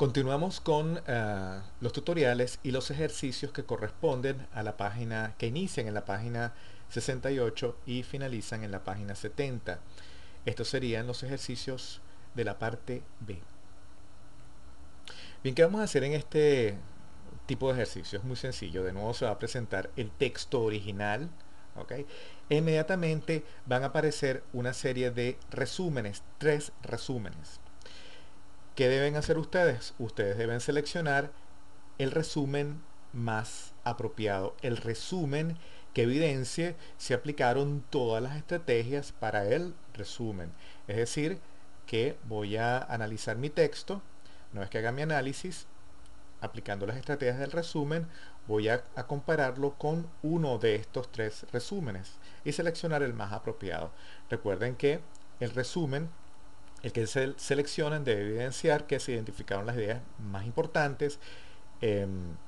Continuamos con los tutoriales y los ejercicios que corresponden a la página, que inician en la página 68 y finalizan en la página 70. Estos serían los ejercicios de la parte B. Bien, ¿qué vamos a hacer en este tipo de ejercicio? Es muy sencillo. De nuevo se va a presentar el texto original, ¿ok? E inmediatamente van a aparecer una serie de resúmenes, 3 resúmenes. ¿Qué deben hacer ustedes? Ustedes deben seleccionar el resumen más apropiado, el resumen que evidencie si aplicaron todas las estrategias para el resumen. Es decir, que voy a analizar mi texto, una vez que haga mi análisis, aplicando las estrategias del resumen, voy a compararlo con uno de estos 3 resúmenes y seleccionar el más apropiado. Recuerden que el resumen, el que se seleccionan, debe evidenciar que se identificaron las ideas más importantes, eh,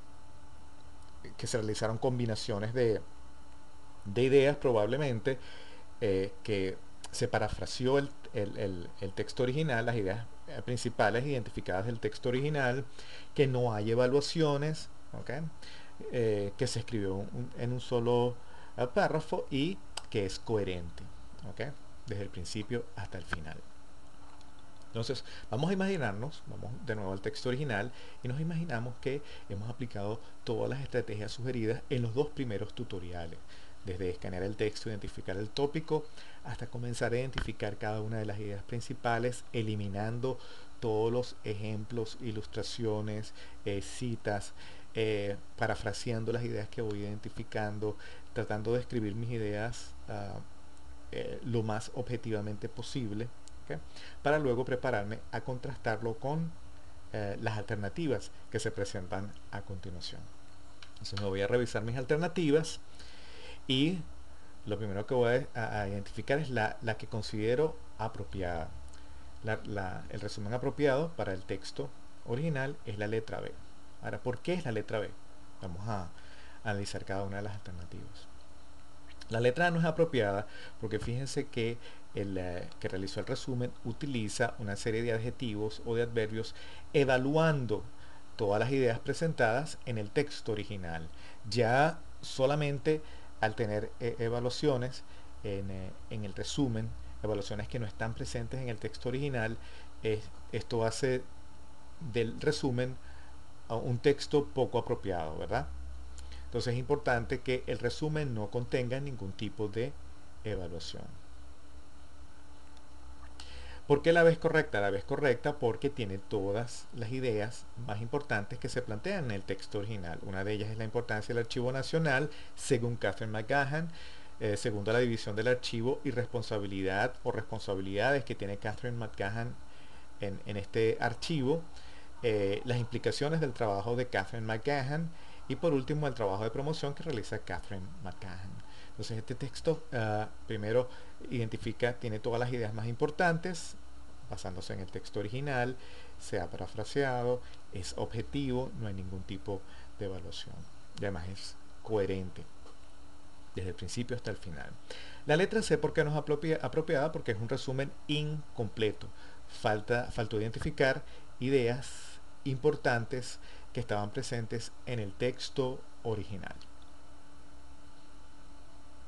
que se realizaron combinaciones de ideas probablemente, que se parafraseó el texto original, las ideas principales identificadas del texto original, que no hay evaluaciones, ¿okay? Que se escribió en un solo párrafo y que es coherente, ¿okay? Desde el principio hasta el final. Entonces, vamos a imaginarnos, vamos de nuevo al texto original y nos imaginamos que hemos aplicado todas las estrategias sugeridas en los 2 primeros tutoriales, desde escanear el texto, identificar el tópico, hasta comenzar a identificar cada una de las ideas principales, eliminando todos los ejemplos, ilustraciones, citas, parafraseando las ideas que voy identificando, tratando de escribir mis ideas lo más objetivamente posible. ¿Okay? Para luego prepararme a contrastarlo con las alternativas que se presentan a continuación. Entonces me voy a revisar mis alternativas y lo primero que voy a identificar es la que considero apropiada. El resumen apropiado para el texto original es la letra B. Ahora, ¿por qué es la letra B? Vamos a analizar cada una de las alternativas. La letra A no es apropiada porque fíjense que el que realizó el resumen utiliza una serie de adjetivos o de adverbios evaluando todas las ideas presentadas en el texto original. Ya solamente al tener evaluaciones en el resumen, evaluaciones que no están presentes en el texto original, esto hace del resumen a un texto poco apropiado, ¿verdad? Entonces es importante que el resumen no contenga ningún tipo de evaluación. ¿Por qué la B es correcta? La B es correcta porque tiene todas las ideas más importantes que se plantean en el texto original. Una de ellas es la importancia del archivo nacional, según Catherine McGahan. Segundo, la división del archivo y responsabilidad o responsabilidades que tiene Catherine McGahan en este archivo. Las implicaciones del trabajo de Catherine McGahan y por último el trabajo de promoción que realiza Catherine McGahan. Entonces este texto primero identifica, tiene todas las ideas más importantes basándose en el texto original, se ha parafraseado, es objetivo, no hay ningún tipo de evaluación y además es coherente desde el principio hasta el final. La letra C, ¿por qué no es apropiada? Porque es un resumen incompleto. Faltó identificar ideas importantes que estaban presentes en el texto original.